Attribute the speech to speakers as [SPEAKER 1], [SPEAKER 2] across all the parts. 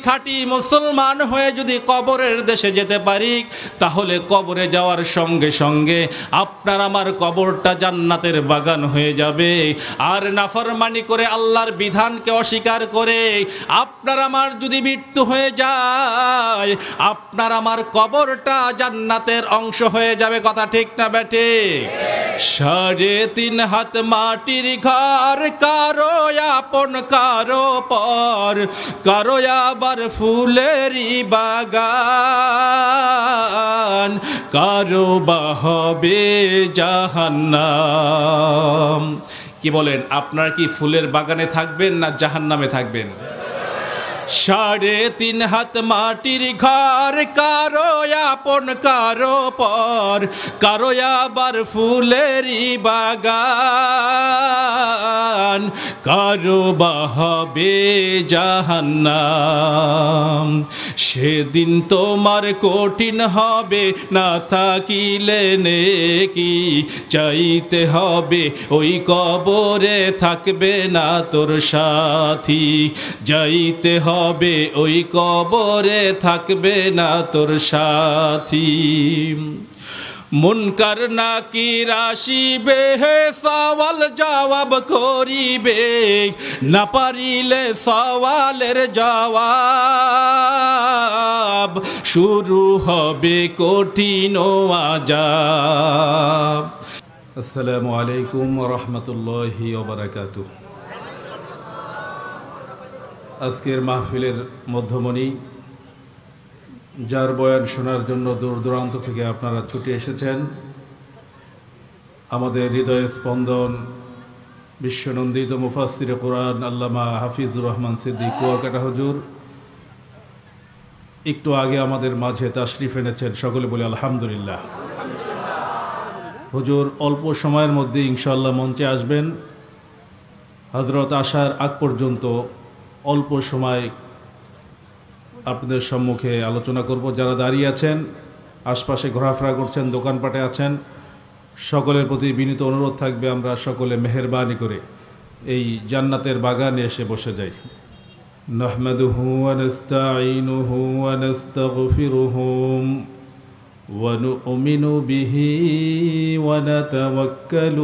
[SPEAKER 1] খাঁটি মুসলমান হয়ে যদি কবরের দেশে যেতে পারি, তাহলে কবরে যাওয়ার সঙ্গে সঙ্গে আপনার আমার কবরটা জান্নাতের বাগান হয়ে যাবে। আর নাফরমানি করে আল্লাহর বিধানকে অস্বীকার করে আপনার আমার যদি মৃত্যু হয়ে যায়, আপনার আমার কবরটা জান্নাতের অংশ হয়ে যাবে। কথা ঠিক না বেঠে? 3.5 হাত মাটির ঘর, কারো আপন কারো পর, কারো আবার ফুলেরই বাগান, কারো বা হবে জাহান্নাম। কি বলেন, আপনারা কি ফুলের বাগানে থাকবেন না জাহান্নামে থাকবেন? 3.5 হাত মাটির ঘর, কারো আপন কারো পর, কারো আবার ফুলেরই বাগান, কারো বা হবে জাহান্নাম। সেদিন তোমার কঠিন হবে, না থাকিলে নেকি, চাইতে হবে ওই কবরে থাকবে না তোর সাথী, যাইতে হবে ওই কবরে থাকবে না তোর সাথী। মুনকার নাকির আসিবে, সওয়াল জবাব করিবে, না পারিলে সওয়ালের জবাব, শুরু হবে কঠিন আযাব। আসসালামু আলাইকুম ওয়া রাহমাতুল্লাহি ওয়া বারাকাতুহু। আজকের মাহফিলের মধ্যমণি, যার বয়ান শোনার জন্য দূর দূরান্ত থেকে আপনারা ছুটে এসেছেন, আমাদের হৃদয় স্পন্দন বিশ্বনন্দিত মুফাসসিরে কোরআন আল্লামা হাফিজুর রহমান সিদ্দিক কুয়াকাটা হুজুর একটু আগে আমাদের মাঝে তাশরিফ এনেছেন। সকলে বলি আলহামদুলিল্লাহ। হুজুর অল্প সময়ের মধ্যে ইনশাআল্লাহ মঞ্চে আসবেন। হযরত আসার আগ পর্যন্ত অল্প সময় আপনাদের সম্মুখে আলোচনা করব। যারা দাঁড়িয়ে আছেন, আশপাশে ঘোরাফেরা করছেন, দোকানপাটে আছেন, সকলের প্রতি বিনীত অনুরোধ থাকবে আমরা সকলে মেহেরবানি করে এই জান্নাতের বাগানে এসে বসে যাই। নাহমাদুহু ওয়া নাস্তাঈনুহু ওয়া নাস্তাগফিরুহু ওয়া নু'মিনু বিহি ওয়া নাতাওয়াক্কালু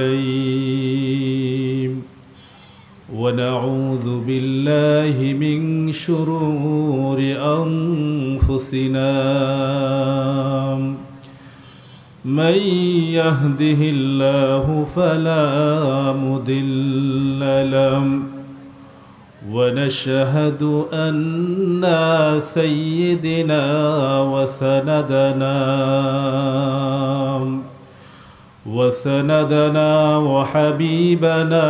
[SPEAKER 1] আলাইহি ونعوذ بالله من شرور أنفسنا من يهده الله فلا مضل له ونشهد أن سيدنا وسندنا وحبيبنا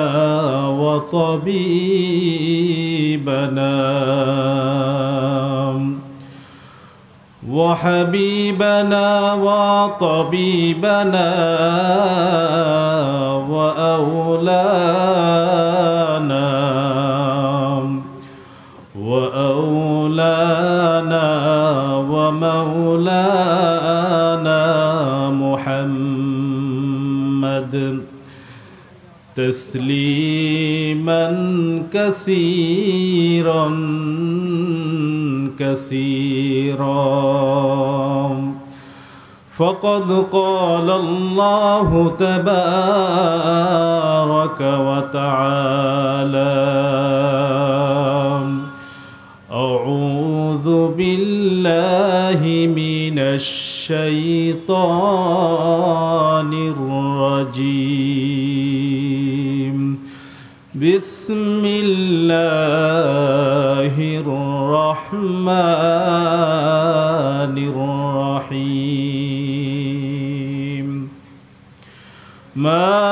[SPEAKER 1] وطبيبنا وأولانا ومولانا محمد تسليما كثيرا فقد قال الله تبارك وتعالى أعوذ بالله من الشيطان الرجيم بسم الله الرحمن الرحيم ما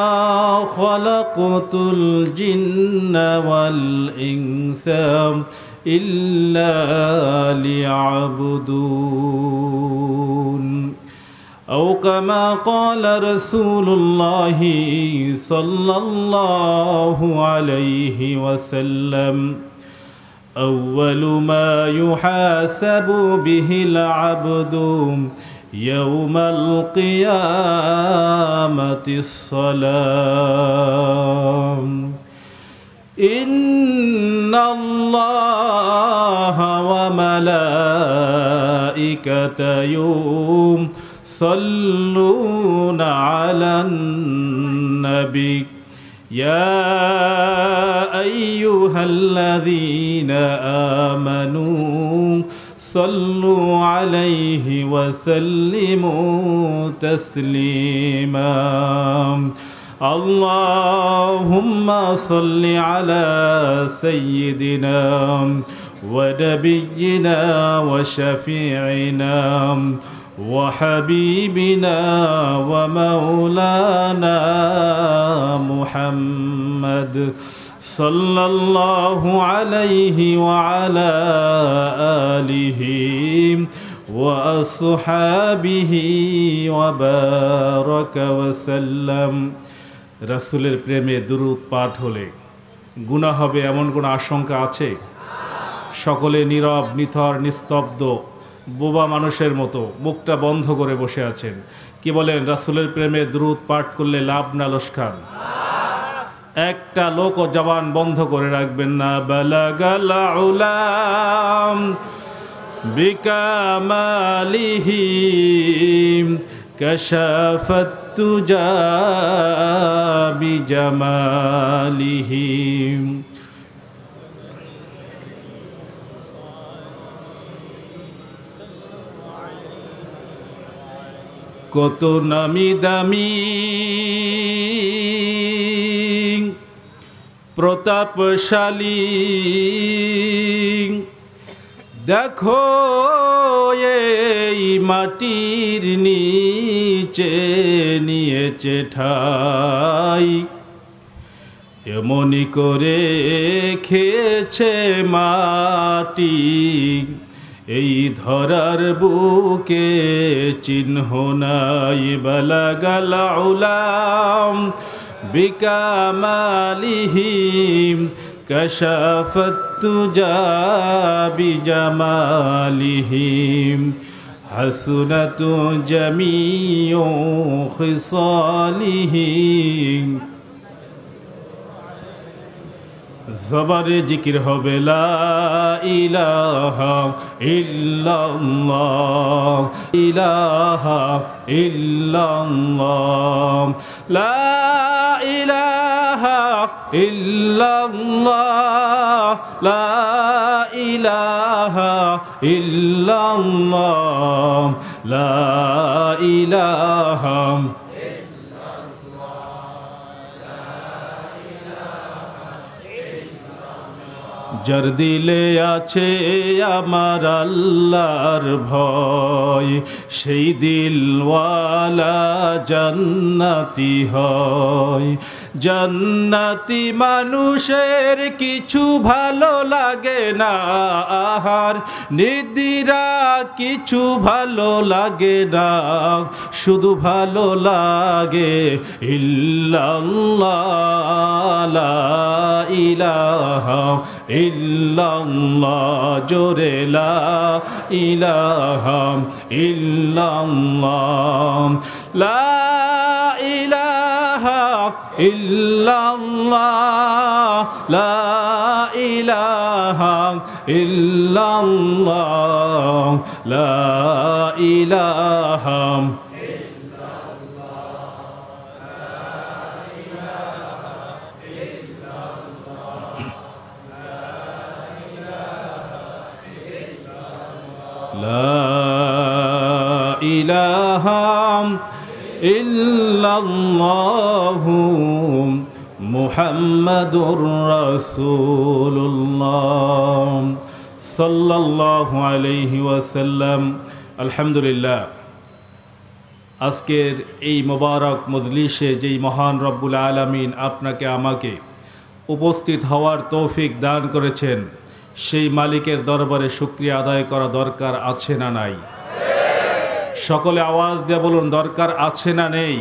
[SPEAKER 1] خلقت الجن والإنس إلا ليعبدون أو كما قال رسول الله صلى الله عليه وسلم أول ما يحاسب به العبد يوم القيامة الصلاة ইন্নাল্লাহা ওয়া মালাইকাতাহু সাল্লুনা আলান নবী ইয়া আইয়ুহাল্লাযীনা আমানু সাল্লু আলাইহি ওয়া সাল্লিমু তাসলিমা আল্লাহুম্মা সাল্লি আলা সাইয়্যিদিনা ওয়া নাবিয়্যিনা ওয়া শাফিঈনা ওয়া হাবিবিনা ওয়া মাওলানা মুহাম্মদ সাল্লাল্লাহু আলাইহি ওয়া আলা আলিহি ওয়া আসহাবিহি ওয়া বারাকা ওয়া সাল্লাম। রাসূলের প্রেমে দুরূদ পাঠ হলে গুনাহ হবে এমন কোনো আশঙ্কা আছে? সকলে নীরব, নিথর, নিস্তব্ধ, বোবা মানুষের মতো মুখটা বন্ধ করে বসে আছেন। কি বলেন, রাসূলের প্রেমে দুরূদ পাঠ করলে লাভ না লোকসান? একটা লোকও জবান বন্ধ করে রাখবেন না। বালাগাল উলাম বিকামালিহি কাশাফাত তুজা বিজামালিহি। কত নামি দামি প্রতাপশালী দেখো এই মাটির নিচে নিয়েছে ঠাই, এমনি করে খেয়েছে মাটি এই ধরার বুকে চিহ্ন নাই। বালাগাল উলাম বিকামালিহি কাশাফাত তুজা বিজামালিহি হাসুনাতু জামিউ খিসালিহি। জবারে জিকির হবে লা ইলাহা ইল্লাল্লাহ, ইলাহা ইল্লাল্লাহ, লা ইলাহা ইল্লাল্লাহ, লা ইলাহা ইল্লাল্লাহ, লা ইলাহা। যার দিলে আছে আমার আল্লাহর ভয়, সেই দিলওয়ালা জান্নাতি হয়। জান্নাতি মানুষের কিছু ভালো লাগে না, আহার নিদ্রা কিছু ভালো লাগে না, শুধু ভালো লাগে ইল্লাল্লাহ, লা ইলাহা ইল্লাল্লাহ, জোরে লা ইলাহা ইল্লাল্লাহ, লা ইলাহা ইল্লাল্লাহ, লা ইলাহা ইল্লাল্লাহ, লা ইলাহা। লা ইলাহা ইল্লাল্লাহু মুহাম্মাদুর রাসূলুল্লাহ সাল্লাল্লাহু আলাইহি ওয়াসাল্লাম। আলহামদুলিল্লাহ, আজকের এই মোবারক মজলিসে যেই মহান রব্বুল আলামিন আপনাকে আমাকে উপস্থিত হওয়ার তৌফিক দান করেছেন, সেই মালিকের দরবারে শুকরিয়া আদায় করা দরকার আছে না নাই? সকলে আওয়াজ দিয়ে বলুন, দরকার আছে না নেই?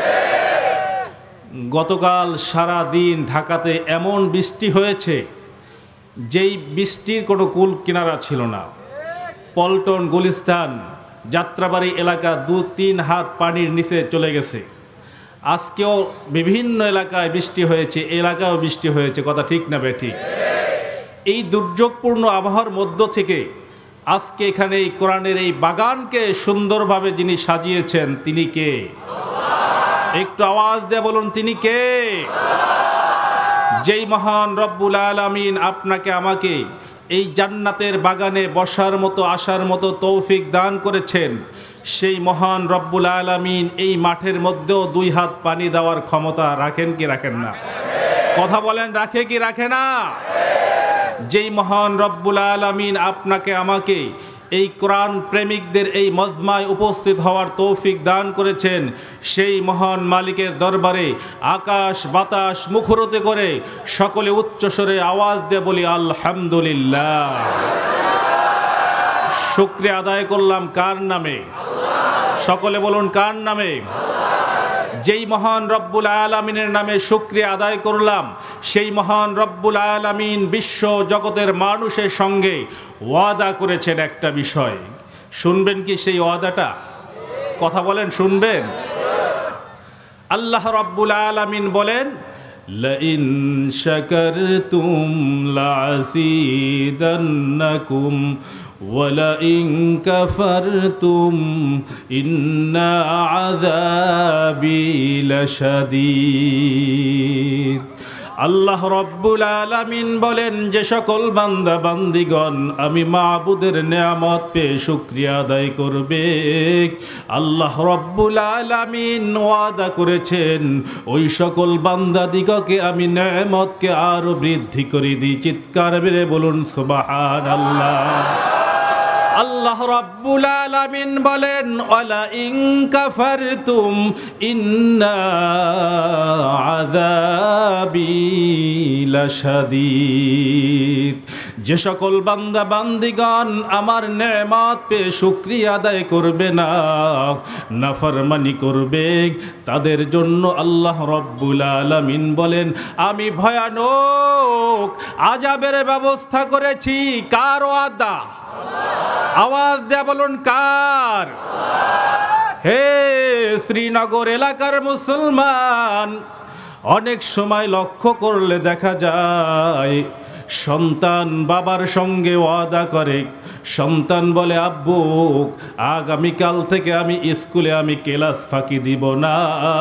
[SPEAKER 1] গতকাল সারা দিন ঢাকাতে এমন বৃষ্টি হয়েছে যেই বৃষ্টির কোনো কুল কিনারা ছিল না। পল্টন, গুলিস্তান, যাত্রাবাড়ি এলাকা 2-3 হাত পানির নিচে চলে গেছে। আজকেও বিভিন্ন এলাকায় বৃষ্টি হয়েছে, এলাকায়ও বৃষ্টি হয়েছে, কথা ঠিক না বেঠিক? এই দুর্যোগপূর্ণ আবহাওয়ার মধ্য থেকে আজকে এখানে এই কোরআনের এই বাগানকে সুন্দরভাবে যিনি সাজিয়েছেন তিনি কে? একটু আওয়াজ দিয়ে বলুন, তিনি কে? যেই মহান রব্বুল আলামিন আপনাকে আমাকে এই জান্নাতের বাগানে বসার মতো, আসার মতো তৌফিক দান করেছেন, সেই মহান রব্বুল আলামিন এই মাঠের মধ্যেও 2 হাত পানি দেওয়ার ক্ষমতা রাখেন কি রাখেন না? কথা বলেন, রাখে কি রাখে না? যেই মহান রব্বুল আলামিন আপনাকে আমাকে এই কোরআন প্রেমিকদের এই মজমায় উপস্থিত হওয়ার তৌফিক দান করেছেন, সেই মহান মালিকের দরবারে আকাশ বাতাস মুখরিত করে সকলে উচ্চস্বরে আওয়াজ দিয়ে বলি আলহামদুলিল্লাহ। শুকরিয়া আদায় করলাম কার নামে? সকলে বলুন, কার নামে? যেই মহান রব্বুল আলামিনের নামে শুকরিয়া আদায় করলাম, সেই মহান রব্বুল আলামিন বিশ্ব জগতের মানুষের সঙ্গে ওয়াদা করেছেন একটা বিষয়। শুনবেন কি সেই ওয়াদাটা? কথা বলেন, শুনবেন? আল্লাহ রব্বুল আলামিন বলেন, লাইন শাকারতুম লাযীদান্নাকুম ওয়ালাইন কাফারতুম ইন্না আযাবি লাশাদীদ। আল্লাহ রব্বুল আলামিন বলেন, যে সকল বান্দা বান্দিগণ আমি মাবুদের নেয়ামত পেয়ে শুকরিয়া আদায় করবে, আল্লাহ রব্বুল আলামিন ওয়াদা করেছেন ওই সকল বান্দাদিগকে আমি নেয়ামতকে আরো বৃদ্ধি করে দিই। চিৎকার মেরে বলুন সুবহানাল্লাহ। আল্লাহ রাব্বুল আলামিন বলেন, ওয়ালা ইন কাফারতুম ইন্না আযাবি লাশাদীদ। যে সকল বান্দা বান্দিগণ আমার নেয়ামত পেয়ে শুকরিয়া আদায় করবে না, নাফরমানি করবে, তাদের জন্য আল্লাহ রাব্বুল আলামিন বলেন আমি ভয়ানক আযাবের ব্যবস্থা করেছি। কার ওয়াদা? আওয়াজ দিয়ে বলুন, কার? হে শ্রীনগর এলাকার মুসলমান, অনেক সময় লক্ষ্য করলে দেখা যায় সন্তান বাবার সঙ্গে ওয়াদা করে, সন্তান বলে আব্বু আগামীকাল থেকে আমি স্কুলে আমি ক্লাস ফাঁকি দিব না,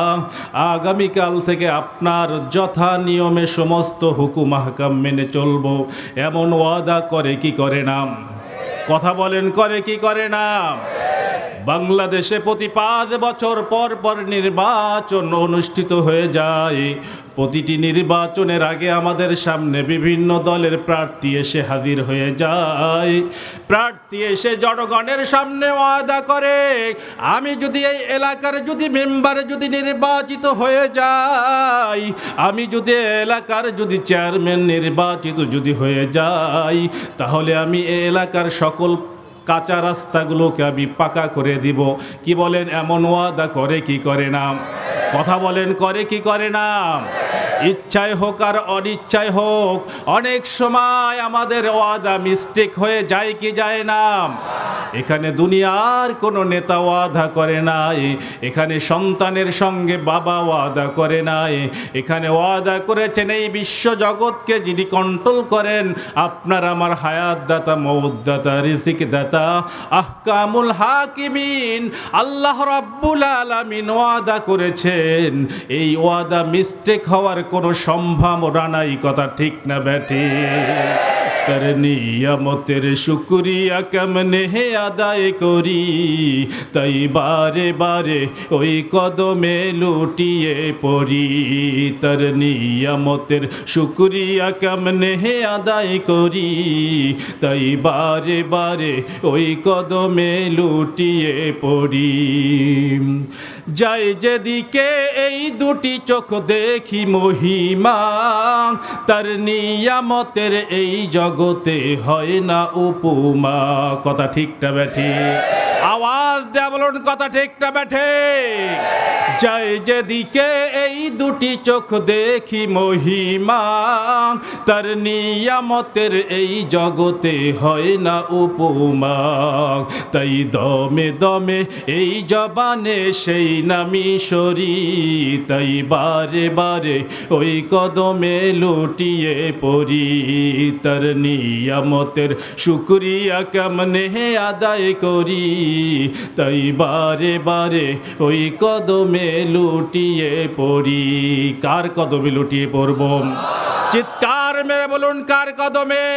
[SPEAKER 1] আগামীকাল থেকে আপনার যথা নিয়মে সমস্ত হুকুম আহকাম মেনে চলবো। এমন ওয়াদা করে কি করে না? কথা বলেন, করে কি করে না? বাংলাদেশে প্রতি 5 বছর পর পর নির্বাচন অনুষ্ঠিত হয়ে যায়। প্রতিটি নির্বাচনের আগে আমাদের সামনে বিভিন্ন দলের প্রার্থী এসে হাজির হয়ে যায়। প্রার্থী এসে জনগণের সামনে ওয়াদা করে, আমি যদি এই এলাকার যদি মেম্বারে যদি নির্বাচিত হয়ে যাই, আমি যদি এলাকার যদি চেয়ারম্যান নির্বাচিত যদি হয়ে যাই, তাহলে আমি এই এলাকার সকল কাঁচা রাস্তাগুলোকে আমি পাকা করে দিব। কি বলেন, এমন ওয়াদা করে কি করে না? কথা বলেন, করে কি করে না? ইচ্ছায় হোক আর অনিচ্ছায় হোক, অনেক সময় আমাদের ওয়াদা মিস্টেক হয়ে যায় কি যায় না? এখানে দুনিয়ার কোনো নেতা ওয়াদা করে নাই, এখানে সন্তানের সঙ্গে বাবা ওয়াদা করে নাই, এখানে ওয়াদা করেছেন এই বিশ্ব জগৎকে যিনি কন্ট্রোল করেন, আপনার আমার হায়াত দাতা, মউত দাতা, রিজিক দাতা, আহকামুল হাকিমিন আল্লাহ রাব্বুল আলামিন ওয়াদা করেছেন। এই ওয়াদা মিস্টেক হওয়ার কোনো সম্ভাবনা নাই। কথা ঠিক না বেঠিক? তার নিয়ামতের শুকরিয়া কেমনে আদায় করি, তাই বারে বারে ওই কদমে লুটিয়ে পড়ি। তার নিয়ামতের শুকরিয়া কেমনে আদায় করি, তাই বারে বারে ওই কদমে লুটিয়ে পড়ি। যাই যেদিকে এই দুটি চোখ দেখি মহিমা, তার নিয়ামতের এই জগতে হয় না উপমা। কথা ঠিকটা বেঠে? আওয়াজ দেয়া বলুন, কথা ঠিকটা বেঠে? যাই যেদিকে এই দুটি চোখ দেখি মহিমা, তার নিয়ামতের এই জগতে হয় না উপমা। তাই দমে দমে এই জবানে সেই নামি সরি, তাই বারে বারে ওই কদমে লুটিয়ে পড়ি। তার নিয়ামতের শুকরিয়া কেমনে আদায় করি, তাই বারে বারে ওই কদমে লুটিয়ে পড়ি। কার কদমে লুটিয়ে পড়ব? চিৎকার মেরে বলুন, কার কদমে?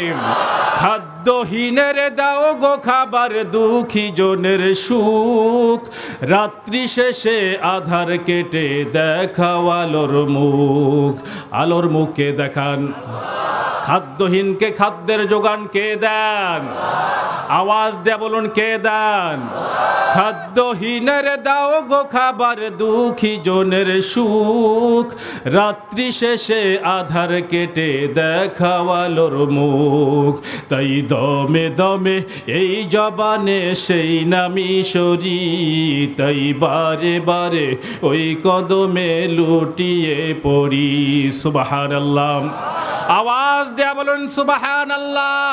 [SPEAKER 1] খাদ্যহীনের দাও গো খাবার, দুঃখী জনের সুখ, রাত্রি শেষে আধার কেটে দেখাও আলোর মুখ। আলোর মুখকে দেখান। খাদ্যহীনকে খাদ্যের যোগান কে দেন? আওয়াজ দিয়ে বলুন, কে দেন? খাদ্যহীনের দাও গো খাবার, দুঃখী জনের সুখ, রাত্রি শেষে আধার কেটে দেখাও আলোর মুখ। তাই দমে দমে এই জবানে সেই নামি সরি, তাই বারে বারে ওই কদমে লুটিয়ে পড়ি। সুবহানাল্লাহ। আওয়াজ দিয়ে বলুন সুবহানাল্লাহ।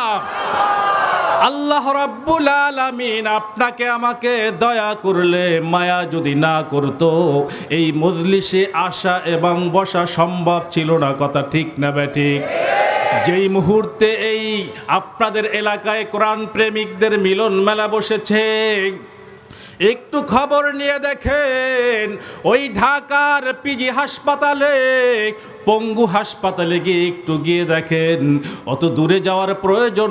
[SPEAKER 1] আল্লাহ রাব্বুল আলামিন আপনাকে আমাকে দয়া করলে, মায়া যদি না করতো, এই মজলিসে আসা এবং বসা সম্ভব ছিল না। কথা ঠিক না বেঠিক? যেই মুহূর্তে এই আপনাদের এলাকায় কোরআন প্রেমিকদের মিলন মেলা বসেছে, একটু খবর নিয়ে দেখেন ওই ঢাকার পিজি হাসপাতালে, পঙ্গু হাসপাতালে গিয়ে একটু গিয়ে দেখেন, অত দূরে যাওয়ার প্রয়োজন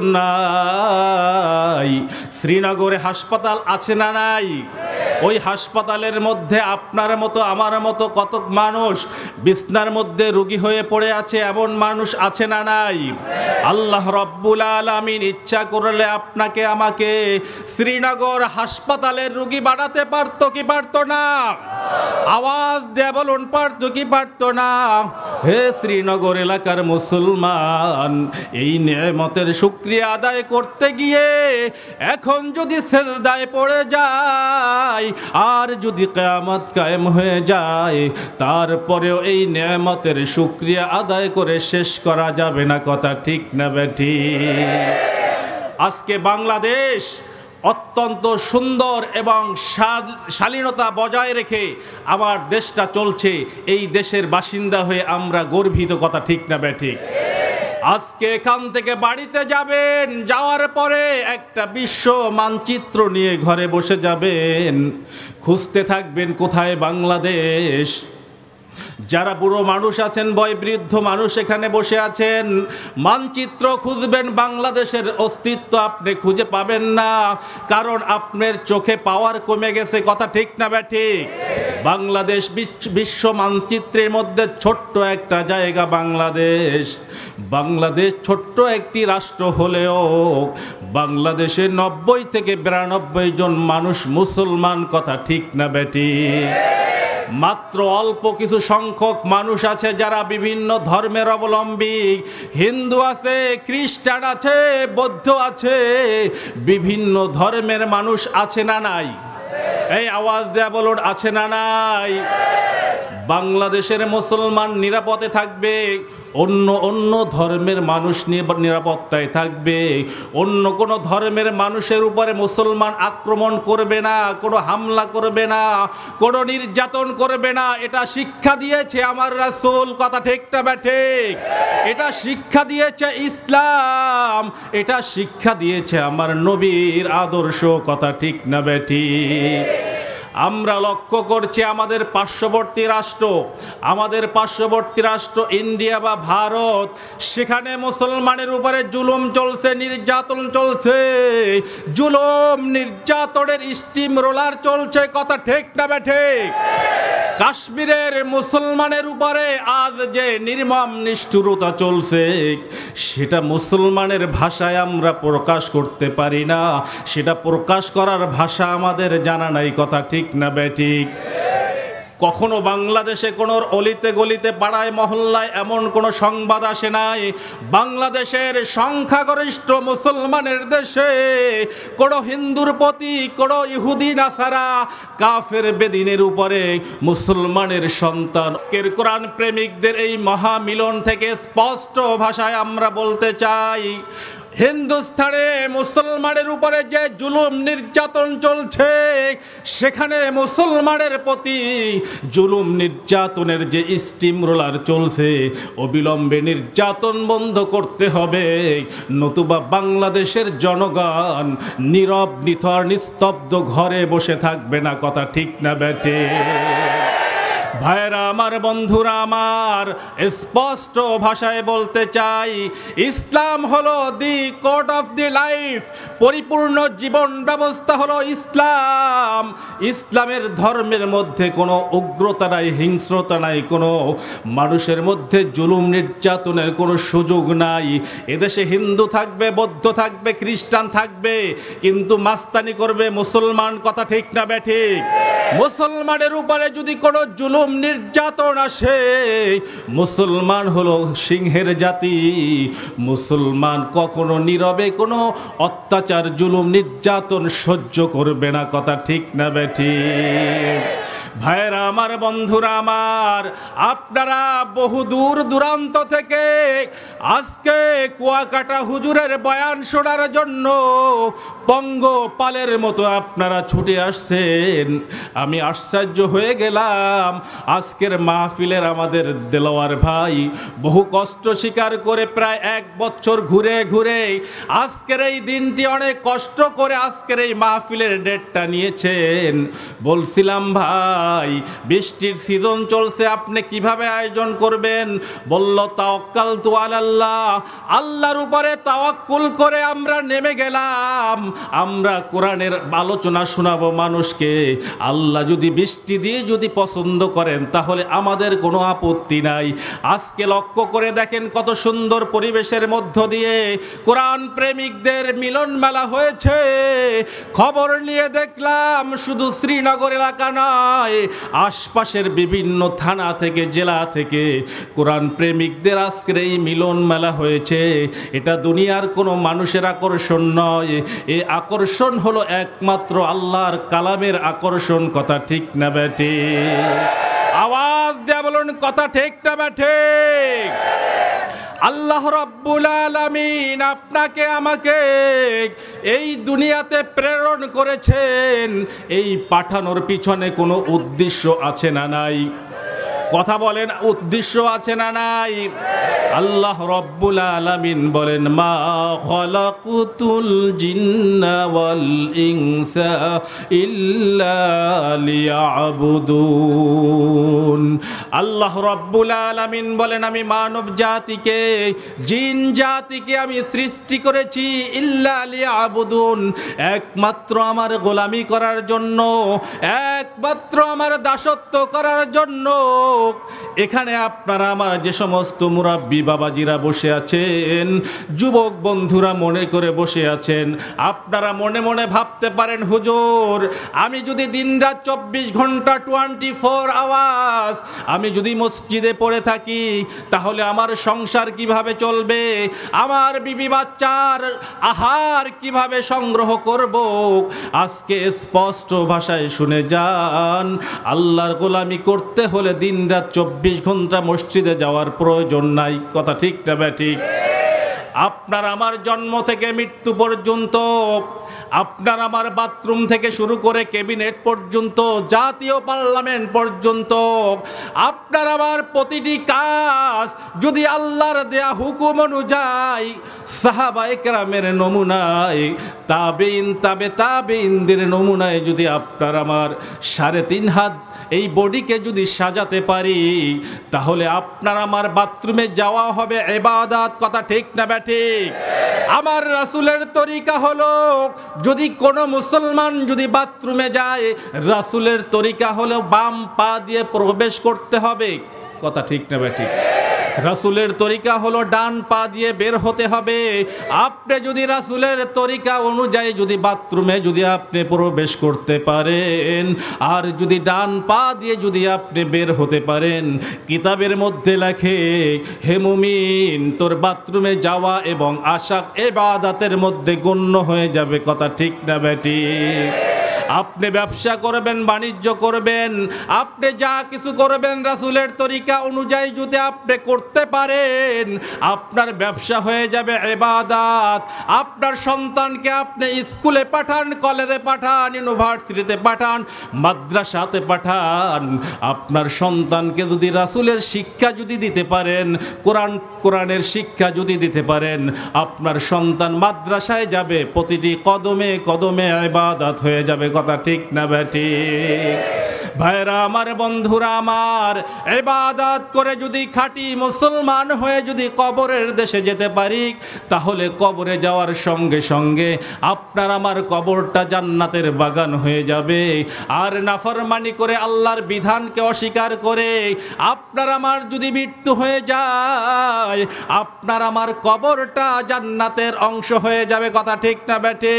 [SPEAKER 1] নাই। শ্রীনগরে হাসপাতাল আছে না নাই? ওই হাসপাতালের মধ্যে আপনার মতো আমার মতো কত মানুষ বিছনার মধ্যে রোগী হয়ে পড়ে আছে, এমন মানুষ আছে না নাই? আল্লাহ রাব্বুল আলামিন ইচ্ছা করলে আপনাকে আমাকে শ্রীনগর হাসপাতালের রোগী বানাতে পারতো কি পারতো না? আওয়াজ দিয়ে বলুন, পারতো কি পারতো না? হে শ্রীনগর এলাকার মুসলমান, এই নেয়ামতের শুকরিয়া আদায় করতে গিয়ে এখন যদি সিজদায় পড়ে যায়, আর যদি কিয়ামত কায়েম হয়ে যায়, তারপরেও এই নেয়ামতের শুকরিয়া আদায় করে শেষ করা যাবে না। কথা ঠিক না বেঠিক? আজকে বাংলাদেশ অত্যন্ত সুন্দর এবং শালীনতা বজায় রেখে আমার দেশটা চলছে। এই দেশের বাসিন্দা হয়ে আমরা গর্বিত। কথা ঠিক না বেঠিক? আজকে এখান থেকে বাড়িতে যাবেন, যাওয়ার পরে একটা বিশ্ব মানচিত্র নিয়ে ঘরে বসে যাবেন, খুঁজতে থাকবেন কোথায় বাংলাদেশ। যারা বুড়ো মানুষ আছেন, বয়োবৃদ্ধ মানুষ এখানে বসে আছেন, মানচিত্র খুঁজবেন, বাংলাদেশের অস্তিত্ব আপনি খুঁজে পাবেন না, কারণ আপনার চোখে পাওয়ার কমে গেছে। কথা ঠিক না বেঠিক? বাংলাদেশ বিশ্ব মানচিত্রের মধ্যে ছোট্ট একটা জায়গা বাংলাদেশ। বাংলাদেশ ছোট্ট একটি রাষ্ট্র হলেও বাংলাদেশে 90 থেকে 92 জন মানুষ মুসলমান। কথা ঠিক না বেঠিক? মাত্র অল্প কিছু সংখ্যক মানুষ আছে যারা বিভিন্ন ধর্মের অবলম্বী। হিন্দু আছে, খ্রিস্টান আছে, বৌদ্ধ আছে, বিভিন্ন ধর্মের মানুষ আছে না নাই? এই আওয়াজ দেয়া বলুন, আছে না নাই? বাংলাদেশের মুসলমান নিরাপদে থাকবে, অন্য ধর্মের মানুষ নিরাপত্তায় থাকবে। অন্য কোনো ধর্মের মানুষের উপরে মুসলমান আক্রমণ করবে না, কোনো হামলা করবে না, কোনো নির্যাতন করবে না। এটা শিক্ষা দিয়েছে আমার রাসূল। কথা ঠিক না বেঠিক? এটা শিক্ষা দিয়েছে ইসলাম, এটা শিক্ষা দিয়েছে আমার নবীর আদর্শ। কথা ঠিক না বেঠিক? আমরা লক্ষ্য করছি আমাদের পার্শ্ববর্তী রাষ্ট্র ইন্ডিয়া বা ভারত, সেখানে মুসলমানের উপরে জুলুম চলছে, নির্যাতন চলছে, জুলুম নির্যাতনের স্টিম রোলার চলছে। কথা ঠিক না বেঠিক? কাশ্মীরের মুসলমানের উপরে আজ যে নির্মম নিষ্ঠুরতা চলছে, সেটা মুসলমানের ভাষায় আমরা প্রকাশ করতে পারি না, সেটা প্রকাশ করার ভাষা আমাদের জানা নাই। কথা ঠিক না বেঠিক? কখনো বাংলাদেশে কোনো অলিতে গলিতে পাড়ায় মহল্লায় এমন কোনো সংবাদ আসে নাই বাংলাদেশের সংখ্যাগরিষ্ঠ মুসলমানের দেশে কোনো হিন্দুর প্রতি কোনো ইহুদি নাসারা কাফের বেদিনের উপরে মুসলমানের সন্তান। কোরআন প্রেমিকদের এই মহামিলন থেকে স্পষ্ট ভাষায় আমরা বলতে চাই, হিন্দুস্তানে মুসলমানের উপরে যে জুলুম নির্যাতন চলছে, সেখানে মুসলমানের প্রতি জুলুম নির্যাতনের যে স্টিম রোলার চলছে, অবিলম্বে নির্যাতন বন্ধ করতে হবে, নতুবা বাংলাদেশের জনগণ নীরব নিথর নিস্তব্ধ ঘরে বসে থাকবে না। কথা ঠিক না বেটে? ভাইরা আমার, বন্ধুরা আমার, স্পষ্ট ভাষায় বলতে চাই, ইসলাম হলো the code of the life, পরিপূর্ণ জীবন ব্যবস্থা হলো ইসলাম। ইসলামের ধর্মের মধ্যে কোনো উগ্রতা নাই, হিংস্রতা নাই, কোনো মানুষের মধ্যে জুলুম নির্যাতনের কোনো সুযোগ নাই। এদেশে হিন্দু থাকবে, বৌদ্ধ থাকবে, খ্রিস্টান থাকবে, কিন্তু মাস্তানি করবে মুসলমান। কথা ঠিক না বেঠিক? মুসলমানের উপরে যদি কোনো জুলুম নির্যাতন আসে, মুসলমান হলো সিংহের জাতি, মুসলমান কখনো নীরবে কোনো অত্যাচার জুলুম নির্যাতন সহ্য করবে না। কথা ঠিক না বেঠিক? ভাইরা আমার, বন্ধুরা আমার, আপনারা বহু দূর দূরান্ত থেকে আজকে কুয়াকাটা হুজুরের বয়ান শোনার জন্য পঙ্গপালের মতো আপনারা ছুটে আসছেন। আমি আশ্চর্য হয়ে গেলাম। আজকের মাহফিলের আমাদের দেলোয়ার ভাই বহু কষ্ট স্বীকার করে প্রায় 1 বছর ঘুরে ঘুরে আজকের এই দিনটি অনেক কষ্ট করে আজকের এই মাহফিলের ডেটটা নিয়েছেন। বলছিলাম, ভাই বৃষ্টির সিজন চলছে, আপনি কিভাবে আয়োজন করবেন? বলল, তাওয়াক্কালতু আলাল্লাহ, আল্লাহর উপরে তাওয়াক্কুল করে আমরা নেমে গেলাম। আমরা কোরআনের আলোচনা শোনাবো মানুষকে। আল্লাহ যদি বৃষ্টি দিয়ে যদি পছন্দ করেন তাহলে আমাদের কোনো আপত্তি নাই। আজকে লক্ষ্য করে দেখেন কত সুন্দর পরিবেশের মধ্য দিয়ে কোরআন প্রেমিকদের মিলন মেলা হয়েছে। খবর নিয়ে দেখলাম শুধু শ্রীনগর এলাকা নয়, আশপাশের বিভিন্ন থানা থেকে, জেলা থেকে কোরআন প্রেমিকদের আজকের এই মিলন মেলা হয়েছে। এটা দুনিয়ার কোনো মানুষের আকর্ষণ নয়, এই আকর্ষণ হলো একমাত্র আল্লাহর কালামের আকর্ষণ। কথা ঠিক না বেঠে? আওয়াজ দিয়ে বলুন, কথা ঠিক না বেঠে? আল্লাহ রাব্বুল আলামিন আপনাকে আমাকে এই দুনিয়াতে প্রেরণ করেছেন। এই পাঠানোর পিছনে কোনো উদ্দেশ্য আছে না নাই? কথা বলেন, উদ্দেশ্য আছে না নাই? আল্লাহ রাব্বুল আলামিন বলেন, মা খালাকুতুল জিন্না ওয়াল ইনসা ইল্লা লিয়াবুদুন। আল্লাহ রাব্বুল আলামিন বলেন, আমি মানব জাতিকে, জিন জাতিকে আমি সৃষ্টি করেছি ইল্লা লিয়াবুদুন, একমাত্র আমার গোলামি করার জন্য, একমাত্র আমার দাসত্ব করার জন্য। এখানে আপনারা আমার যে সমস্ত মুরাব্বি বাবাজিরা বসে আছেন, যুবক বন্ধুরা মনে করে বসে আছেন, আপনারা মনে মনে ভাবতে পারেন, হুজুর আমি যদি দিনরাত 24 ঘন্টা 24 আওয়ার্স আমি যদি মসজিদে পড়ে থাকি তাহলে আমার সংসার কিভাবে চলবে? আমার বিবি বাচ্চার আহার কিভাবে সংগ্রহ করব? আজকে স্পষ্ট ভাষায় শুনে যান, আল্লাহর গোলামি করতে হলে দিনরাত 24 ঘন্টা মসজিদে যাওয়ার প্রয়োজন নাই। কথা ঠিক না ঠিক? আপনার আমার জন্ম থেকে মৃত্যু পর্যন্ত, আপনার আমার বাথরুম থেকে শুরু করে ক্যাবিনেট পর্যন্ত, জাতীয় পার্লামেন্ট পর্যন্ত, আপনার আমার প্রতিটি কাজ যদি আল্লাহর দেয়া হুকুম অনুযায়ী, সাহাবায়ে কেরামের নমুনায়, তাবেঈনদের নমুনায় যদি আপনার আমার 3.5 হাত এই বডিকে যদি সাজাতে পারি, তাহলে আপনার আমার বাথরুমে যাওয়া হবে ইবাদত। কথা ঠিক না ঠিক? আমার রাসূলের তরিকা হলো, যদি কোনো মুসলমান যদি বাথরুমে যায়, রাসূলের তরিকা হলো বাম পা দিয়ে প্রবেশ করতে হবে। কথা ঠিক না ঠিক? রাসূলের তরিকা হলো ডান পা দিয়ে বের হতে হবে। আপনি যদি রাসূলের তরিকা অনুযায়ী যদি বাথরুমে যদি আপনি প্রবেশ করতে পারেন, আর যদি ডান পা দিয়ে যদি আপনি বের হতে পারেন, কিতাবের মধ্যে লেখে হে মুমিন তোর বাথরুমে যাওয়া এবং আসা ইবাদতের মধ্যে গণ্য হয়ে যাবে। কথা ঠিক না বেটি? আপনি ব্যবসা করবেন, বাণিজ্য করবেন, আপনি যা কিছু করবেন রাসূলের তরিকা অনুযায়ী যদি আপনি করতে পারেন, আপনার ব্যবসা হয়ে যাবে ইবাদত। আপনার সন্তানকে আপনি স্কুলে পাঠান, কলেজে পাঠান, ইউনিভার্সিটিতে পাঠান, মাদ্রাসাতে পাঠান, আপনার সন্তানকে যদি রাসূলের শিক্ষা যদি দিতে পারেন, কোরআনের শিক্ষা যদি দিতে পারেন, আপনার সন্তান মাদ্রাসায় যাবে, প্রতিটি কদমে কদমে ইবাদত হয়ে যাবে। কথা ঠিক না বেটি? ভাইরা আমার, বন্ধুরা আমার, ইবাদত করে যদি খাঁটি মুসলমান হয়ে যদি কবরের দেশে যেতে পারি, তাহলে কবরে যাওয়ার সঙ্গে সঙ্গে আপনার আমার কবরটা জান্নাতের বাগান হয়ে যাবে। আর নাফরমানি করে আল্লাহর বিধানকে অস্বীকার করে আপনার আমার যদি মৃত্যু হয়ে যায়, আপনার আমার কবরটা জান্নাতের অংশ হয়ে যাবে। কথা ঠিক না বেটি?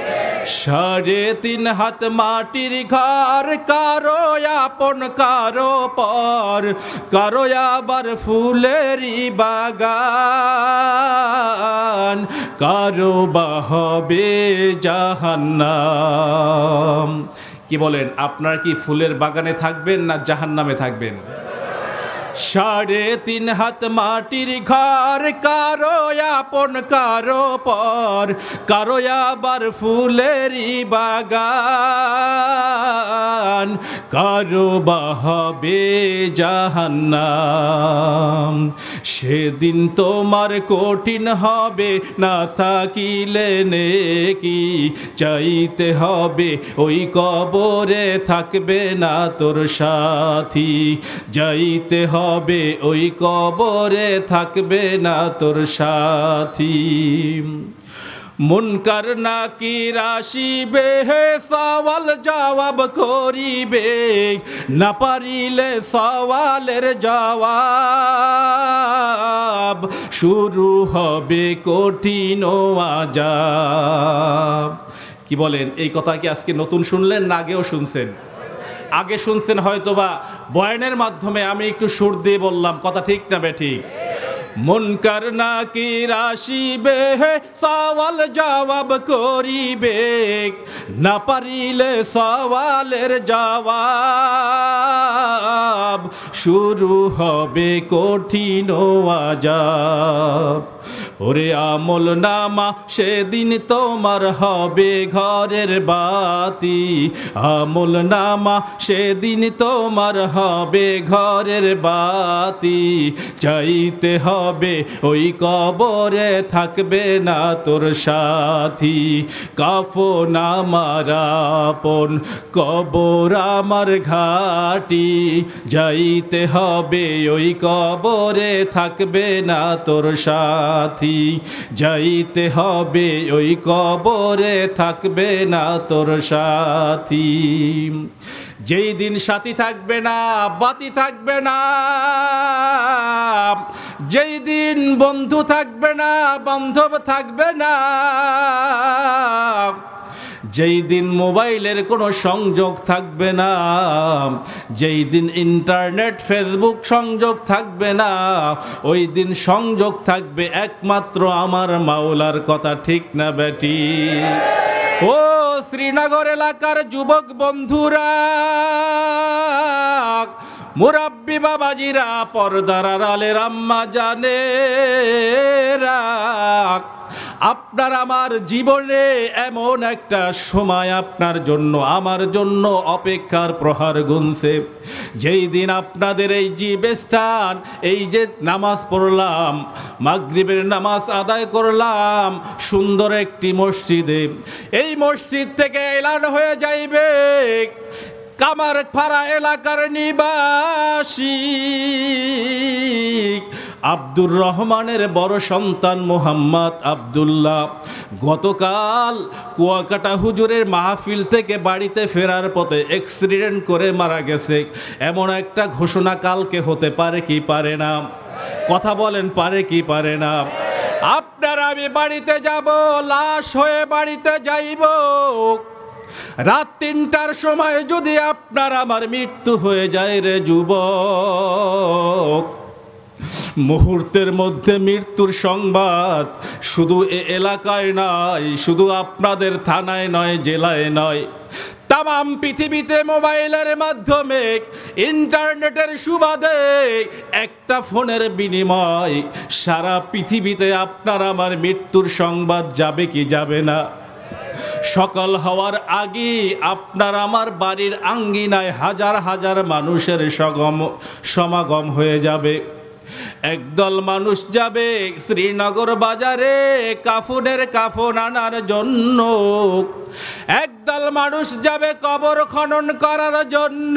[SPEAKER 1] 3.5 হাত মাটির ঘর, কারো আপন কারো পর, কারো আবার ফুলেরই বাগান, কারো বা হবে জাহান্নাম। কি বলেন, আপনার কি ফুলের বাগানে থাকবেন না জাহান্নামে থাকবেন? 3.5 হাত মাটির ঘর, কারো আপন কারো পর, কারো আবার ফুলেরই বাগান, কারো বা হবে জাহান্নাম। সেদিন তোমার কঠিন হবে না থাকিলে নেকি, চাইতে হবে ওই কবরে থাকবে না তোর সাথী, যাইতে হবে ওই কবরে থাকবে না তোর সাথী। মুনকার নাকির আসিবে, সওয়াল জবাব করিবে, না পারিলে সওয়ালের জবাব, শুরু হবে কঠিন আযাব। কি বলেন, এই কথা কি আজকে নতুন শুনলেন না আগেও শুনছেন? আগে শুনছেন হয়তোবা বয়ানের মাধ্যমে, আমি একটু সুর দিয়ে বললাম। কথা ঠিক না বেঠিক? মুনকার নাকির আসিবে, সওয়াল জবাব করিবে, না পারিলে সওয়ালের জবাব, শুরু হবে কঠিন আযাব। ওরে আমল নামা সেদিন তোমার হবে ঘরের বাতি, আমল নামা সেদিন তোমার হবে ঘরের বাতি, চাইতে হবে ওই কবরে থাকবে না তোর সাথী, কাফন আমার আপন কবর আমার ঘাটি, যাইতে হবে ওই কবরে থাকবে না তোর সাথী, যাইতে হবে ওই কবরে থাকবে না তোর সাথী। যেই দিন সাথী থাকবে না, বাতি থাকবে না, যেই দিন বন্ধু থাকবে না, বান্ধব থাকবে না, যেই দিন মোবাইলের কোনো সংযোগ থাকবে না, যেই দিন ইন্টারনেট ফেসবুক সংযোগ থাকবে না, ওই দিন সংযোগ থাকবে একমাত্র আমার মাওলার। কথা ঠিক না বেটি? ও শ্রীনগর এলাকার যুবক বন্ধুরা, মুরাব্বি বাবাজিরা, পর্দার আড়ালের আম্মা জানেরা, আপনার আমার জীবনে এমন একটা সময় আপনার জন্য আমার জন্য অপেক্ষার প্রহার গুনছে, যেই দিন আপনাদের এই জীবস্থান, এই যে নামাজ পড়লাম, মাগরিবের নামাজ আদায় করলাম সুন্দর একটি মসজিদে, এই মসজিদ থেকে এলান হয়ে যাইবে কামারপাড়া এলাকার নিবাসী আব্দুর রহমানের বড় সন্তান মোহাম্মদ আব্দুল্লাহ গতকাল কুয়াকাটা হুজুরের মাহফিল থেকে বাড়িতে ফেরার পথে অ্যাক্সিডেন্ট করে মারা গেছে। এমন একটা ঘোষণা কালকে হতে পারে কি পারে না? কথা বলেন, পারে কি পারে না? আপনার আমি বাড়িতে যাব, লাশ হয়ে বাড়িতে যাইব। রাত 3টার সময় যদি আপনার আমার মৃত্যু হয়ে যায় রে যুবক, মুহূর্তের মধ্যে মৃত্যুর সংবাদ শুধু এ এলাকায় নয়, শুধু আপনাদের থানায় নয়, জেলায় নয়, তাম পৃথিবীতে মোবাইলের মাধ্যমে, ইন্টারনেটের সুবাদে, একটা ফোনের বিনিময় সারা পৃথিবীতে আপনার আমার মৃত্যুর সংবাদ যাবে কি যাবে না? সকাল হওয়ার আগে আপনার আমার বাড়ির আঙ্গিনায় হাজার হাজার মানুষের সমাগম হয়ে যাবে। একদল মানুষ যাবে শ্রীনগর বাজারে কাফনের কাফন আনার জন্য, একদল মানুষ যাবে কবর খনন করার জন্য,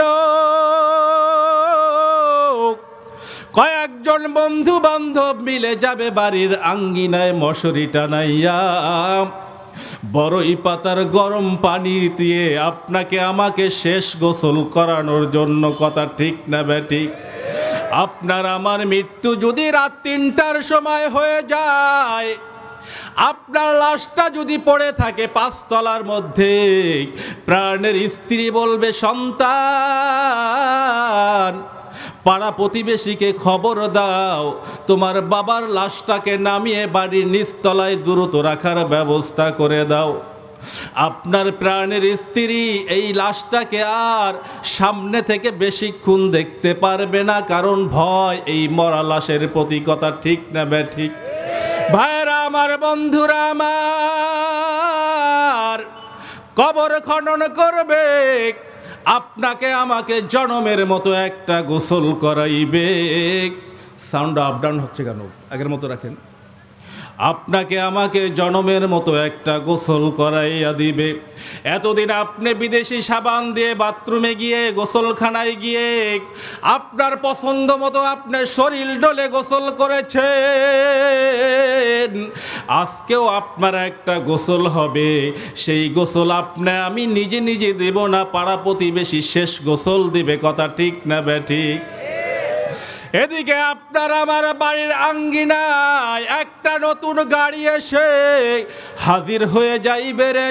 [SPEAKER 1] কয়েকজন বন্ধু বান্ধব মিলে যাবে বাড়ির আঙ্গিনায় মশারি টানাইয়া বড়ই পাতার গরম পানি দিয়ে আপনাকে আমাকে শেষ গোসল করানোর জন্য। কথা ঠিক না বেঠিক? আপনার আমার মৃত্যু যদি রাত 3টার সময় হয়ে যায়, আপনার লাশটা যদি পড়ে থাকে 5 তলার মধ্যে, প্রাণের স্ত্রী বলবে, সন্তান পাড়া প্রতিবেশীকে খবর দাও, তোমার বাবার লাশটাকে নামিয়ে বাড়ির নিচতলায় দ্রুত রাখার ব্যবস্থা করে দাও। আপনার প্রাণের স্ত্রী এই লাশটাকে আর সামনে থেকে বেশিক্ষণ দেখতে পারবে না, কারণ ভয় এই মরা লাশের প্রতি। কথা ঠিক না বেঠিক? ভাইরা আমার, বন্ধুরা আমার, কবর খনন করবে, আপনাকে আমাকে জনমের মতো একটা গোসল করাইবে। সাউন্ড আপ ডাউন হচ্ছে কেন? আগের মতো রাখেন। আপনাকে আমাকে জনমের মতো একটা গোসল করাইয়া দিবে। এতদিন আপনি বিদেশি সাবান দিয়ে বাথরুমে গিয়ে, গোসলখানায় গিয়ে আপনার পছন্দ মতো আপনি শরীর ডলে গোসল করেছেন। আজকেও আপনার একটা গোসল হবে, সেই গোসল আপনি আমি নিজে নিজে দেব না, পাড়া প্রতিবেশী শেষ গোসল দিবে। কথা ঠিক না বেঠিক? এদিকে আপনার আমার বাড়ির আঙ্গিনায় একটা নতুন গাড়ি এসে হাজির হয়ে যাইবে রে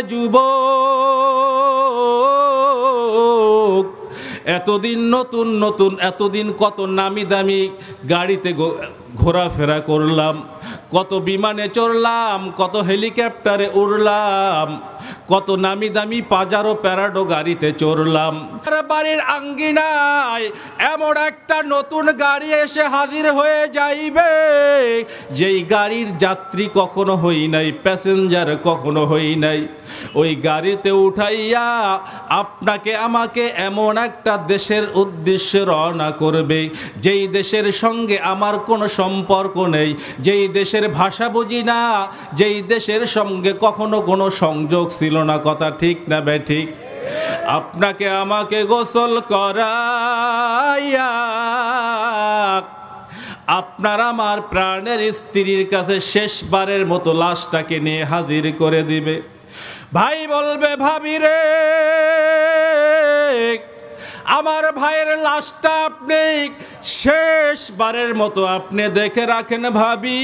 [SPEAKER 1] যুবক। এতদিন নতুন নতুন, এতদিন কত নামি দামি গাড়িতে ঘোরাফেরা করলাম, কত বিমানে চড়লাম, কত হেলিকপ্টারে উড়লাম, কত নামি দামি পাজারো প্যারাডো গাড়িতে চড়লাম। বাড়ির আঙ্গিনায় এমন একটা নতুন গাড়ি এসে হাজির হয়ে যাইবে, যেই গাড়ির যাত্রী কখনো হই নাই, প্যাসেঞ্জার কখনো হই নাই। ওই গাড়িতে উঠাইয়া আপনাকে আমাকে এমন একটা দেশের উদ্দেশ্যে রওনা করবে, যেই দেশের সঙ্গে আমার কোনো সম্পর্ক নেই, যেই দেশের ভাষা বুঝি না, যেই দেশের সঙ্গে কখনো কোনো সংযোগ ছিল না। কথা ঠিক না বেঠিক? আপনাকে আমাকে গোসল করাইয়া আপনার আমার প্রাণের স্ত্রীর কাছে শেষবারের মতো লাশটাকে নিয়ে হাজির করে দিবে। ভাই বলবে, ভাবি রে, আমার ভাইয়ের লাশটা আপনি শেষবারের মতো আপনি দেখে রাখেন ভাবি।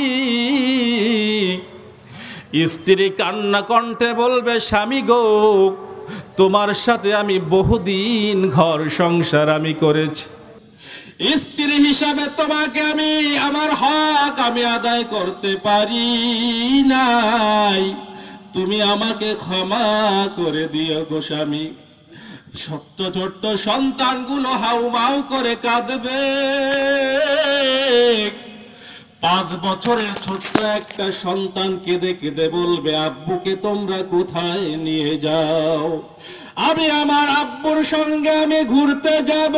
[SPEAKER 1] স্ত্রী কান্না কণ্ঠে বলবে, স্বামী গো, তোমার সাথে আমি বহুদিন ঘর সংসার আমি করেছি, স্ত্রী হিসাবে তোমাকে আমি আমার হক আমি আদায় করতে পারি নাই, তুমি আমাকে ক্ষমা করে দিও গো স্বামী। ছোট্ট ছোট্ট সন্তানগুলো হাউমাউ করে কাঁদবে। 5 বছরের ছোট্ট একটা সন্তান কেঁদে কেঁদে বলবে, আব্বুকে তোমরা কোথায় নিয়ে যাও? আমি আমার আব্বুর সঙ্গে আমি ঘুরতে যাব,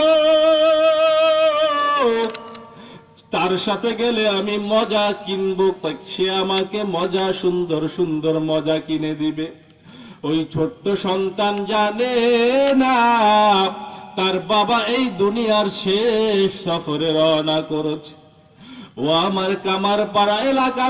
[SPEAKER 1] তার সাথে গেলে আমি মজা কিনবো, সে আমাকে মজা, সুন্দর সুন্দর মজা কিনে দিবে। ওই ছোট্ট সন্তান জানে না তার বাবা এই দুনিয়ার শেষ সফরে রওনা করেছে। ও আমার কামারপাড়া এলাকার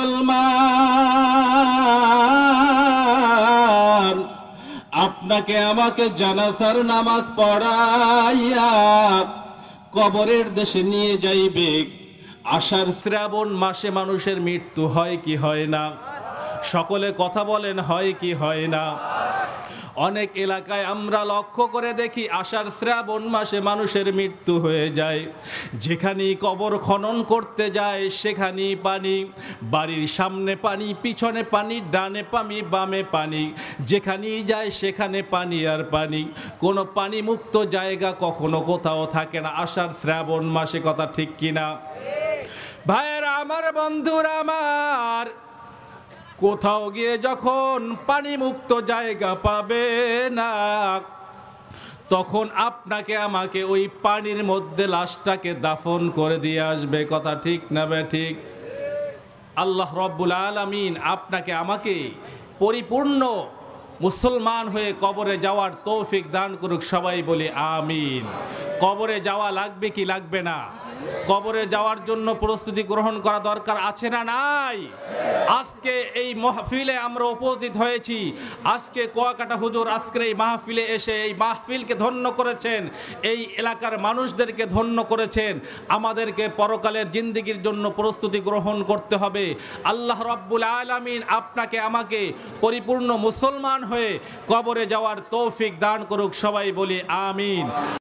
[SPEAKER 1] মুসলমান, আপনাকে আমাকে জানাজার নামাজ পড়াইয়া কবরের দেশে নিয়ে যাইবে। আষাঢ় শ্রাবণ মাসে মানুষের মৃত্যু হয় কি হয় না? সকলে কথা বলেন, হয় কি হয় না? অনেক এলাকায় আমরা লক্ষ্য করে দেখি আষাঢ় শ্রাবণ মাসে মানুষের মৃত্যু হয়ে যায়। যেখানেই কবর খনন করতে যায় সেখানেই পানি, বাড়ির সামনে পানি, পিছনে পানি, ডানে পানি, বামে পানি, যেখানেই যায় সেখানে পানি আর পানি। কোনো পানি মুক্ত জায়গা কখনো কোথাও থাকে না আষাঢ় শ্রাবণ মাসে, কথা ঠিক কিনা? ভাইয়েরা আমার, বন্ধুরা আমার, কোথাও গিয়ে যখন পানি মুক্ত জায়গা পাবে না, তখন আপনাকে আমাকে ওই পানির মধ্যে লাশটাকে দাফন করে দিয়ে আসবে, কথা ঠিক না ঠিক? আল্লাহ রব্বুল আলামিন আপনাকে আমাকে পরিপূর্ণ মুসলমান হয়ে কবরে যাওয়ার তৌফিক দান করুক, সবাই বলি আমিন। কবরে যাওয়া লাগবে কি লাগবে না? কবরে যাওয়ার জন্য প্রস্তুতি গ্রহণ করা দরকার আছে না নাই? আজকে এই মাহফিলে আমরা উপস্থিত হয়েছি, আজকে কুয়াকাটা হুজুর আজকের এই মাহফিলে এসে এই মাহফিলকে ধন্য করেছেন, এই এলাকার মানুষদেরকে ধন্য করেছেন। আমাদেরকে পরকালের জিন্দেগির জন্য প্রস্তুতি গ্রহণ করতে হবে। আল্লাহ রাব্বুল আলামিন আপনাকে আমাকে পরিপূর্ণ মুসলমান হয়ে কবরে যাওয়ার তৌফিক দান করুক, সবাই বলি আমিন।